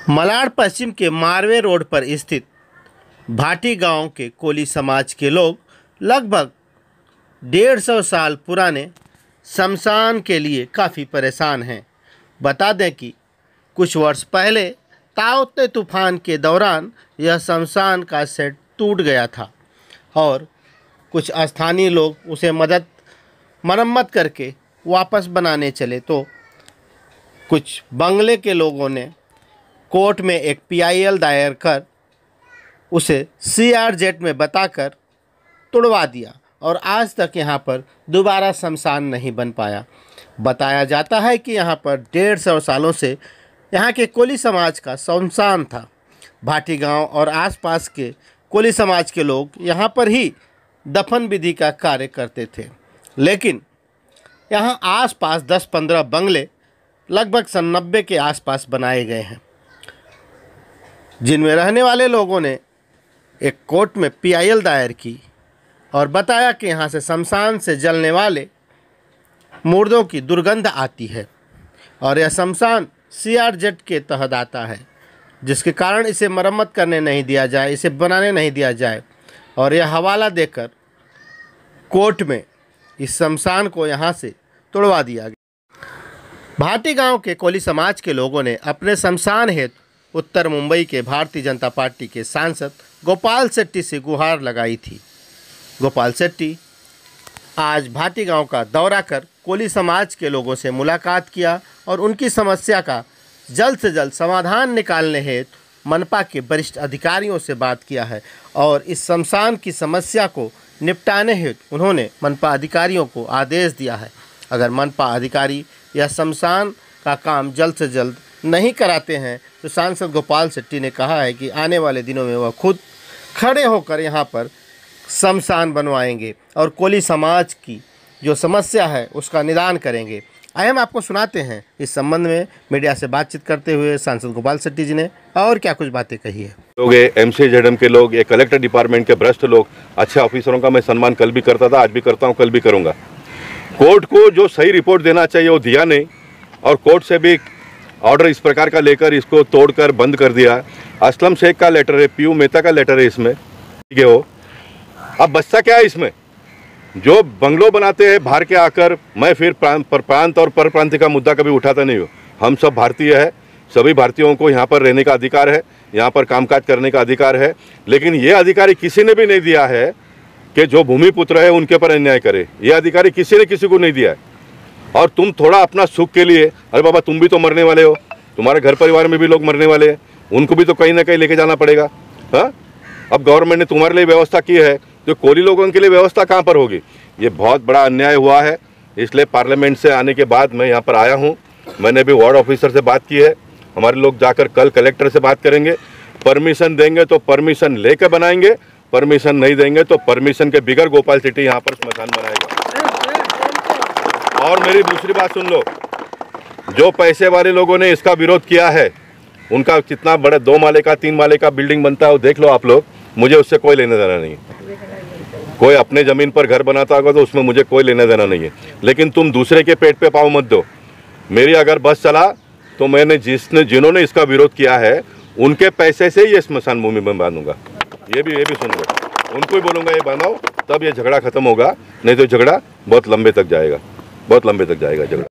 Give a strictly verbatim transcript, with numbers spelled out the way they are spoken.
मलाड पश्चिम के मारवे रोड पर स्थित भाटी गांव के कोली समाज के लोग लगभग डेढ़ सौ साल पुराने शमशान के लिए काफ़ी परेशान हैं। बता दें कि कुछ वर्ष पहले ताउते तूफान के दौरान यह शमशान का सेट टूट गया था और कुछ स्थानीय लोग उसे मदद मरम्मत करके वापस बनाने चले, तो कुछ बंगले के लोगों ने कोर्ट में एक पी आई एल दायर कर उसे सी आर जेड में बताकर तुड़वा दिया और आज तक यहाँ पर दोबारा शमशान नहीं बन पाया। बताया जाता है कि यहाँ पर डेढ़ सौ सालों से यहाँ के कोली समाज का शमशान था। भाटी गांव और आसपास के कोली समाज के लोग यहाँ पर ही दफन विधि का कार्य करते थे, लेकिन यहाँ आसपास दस पंद्रह बंगले लगभग सन नब्बे के आसपास बनाए गए हैं, जिनमें रहने वाले लोगों ने एक कोर्ट में पी आई एल दायर की और बताया कि यहाँ से शमशान से जलने वाले मुर्दों की दुर्गंध आती है और यह शमशान सी आर जेड के तहत आता है, जिसके कारण इसे मरम्मत करने नहीं दिया जाए, इसे बनाने नहीं दिया जाए और यह हवाला देकर कोर्ट में इस शमशान को यहाँ से तोड़वा दिया गया। भाटी गांव के कोली समाज के लोगों ने अपने शमशान हेतु उत्तर मुंबई के भारतीय जनता पार्टी के सांसद गोपाल शेट्टी से गुहार लगाई थी। गोपाल शेट्टी आज भाटी गांव का दौरा कर कोली समाज के लोगों से मुलाकात किया और उनकी समस्या का जल्द से जल्द समाधान निकालने हेतु मनपा के वरिष्ठ अधिकारियों से बात किया है और इस शमशान की समस्या को निपटाने हेतु उन्होंने मनपा अधिकारियों को आदेश दिया है। अगर मनपा अधिकारी यह शमशान का काम जल्द से जल्द नहीं कराते हैं तो सांसद गोपाल शेट्टी ने कहा है कि आने वाले दिनों में वह खुद खड़े होकर यहाँ पर शमशान बनवाएंगे और कोली समाज की जो समस्या है उसका निदान करेंगे। आइए हम आपको सुनाते हैं इस संबंध में मीडिया से बातचीत करते हुए सांसद गोपाल शेट्टी जी ने और क्या कुछ बातें कही है। लोग एम सी जेड एम के लोग, ये कलेक्टर डिपार्टमेंट के भ्रष्ट लोग, अच्छे ऑफिसरों का मैं सम्मान कल भी करता था, आज भी करता हूँ, कल भी करूँगा। कोर्ट को जो सही रिपोर्ट देना चाहिए वो दिया नहीं और कोर्ट से भी ऑर्डर इस प्रकार का लेकर इसको तोड़कर बंद कर दिया। असलम शेख का लेटर है, पीयू मेहता का लेटर है इसमें, ठीक है। वो अब बच्चा क्या है इसमें, जो बंगलो बनाते हैं बाहर के आकर, मैं फिर प्रांत पर प्रांत और पर प्रांत का मुद्दा कभी उठाता नहीं हूँ। हम सब भारतीय है, सभी भारतीयों को यहाँ पर रहने का अधिकार है, यहाँ पर कामकाज करने का अधिकार है, लेकिन ये अधिकारी किसी ने भी नहीं दिया है कि जो भूमिपुत्र है उनके पर अन्याय करे। ये अधिकारी किसी ने किसी को नहीं दिया है। और तुम थोड़ा अपना सुख के लिए, अरे बाबा तुम भी तो मरने वाले हो, तुम्हारे घर परिवार में भी लोग मरने वाले हैं, उनको भी तो कहीं ना कहीं लेके जाना पड़ेगा। हाँ, अब गवर्नमेंट ने तुम्हारे लिए व्यवस्था की है, तो कोली लोगों के लिए व्यवस्था कहाँ पर होगी? ये बहुत बड़ा अन्याय हुआ है। इसलिए पार्लियामेंट से आने के बाद मैं यहाँ पर आया हूँ। मैंने भी वार्ड ऑफिसर से बात की है, हमारे लोग जाकर कल कलेक्टर से बात करेंगे। परमिशन देंगे तो परमिशन लेकर बनाएंगे, परमिशन नहीं देंगे तो परमिशन के बिगड़ गोपाल शेट्टी यहाँ पर स्मशान बनाएगा। और मेरी दूसरी बात सुन लो, जो पैसे वाले लोगों ने इसका विरोध किया है, उनका कितना बड़ा दो माले का तीन माले का बिल्डिंग बनता है वो देख लो आप लोग, मुझे उससे कोई लेना देना नहीं। कोई अपने ज़मीन पर घर बनाता होगा तो उसमें मुझे कोई लेना देना नहीं है, लेकिन तुम दूसरे के पेट पे पाँव मत दो। मेरी अगर बस चला तो मैंने जिसने जिन्होंने इसका विरोध किया है उनके पैसे से ये स्मशान भूमि में बांधूंगा। ये भी ये भी सुन लो, उनको ही बोलूँगा ये बनाओ, तब ये झगड़ा खत्म होगा, नहीं तो झगड़ा बहुत लंबे तक जाएगा, बहुत लंबे तक जाएगा झगड़ा।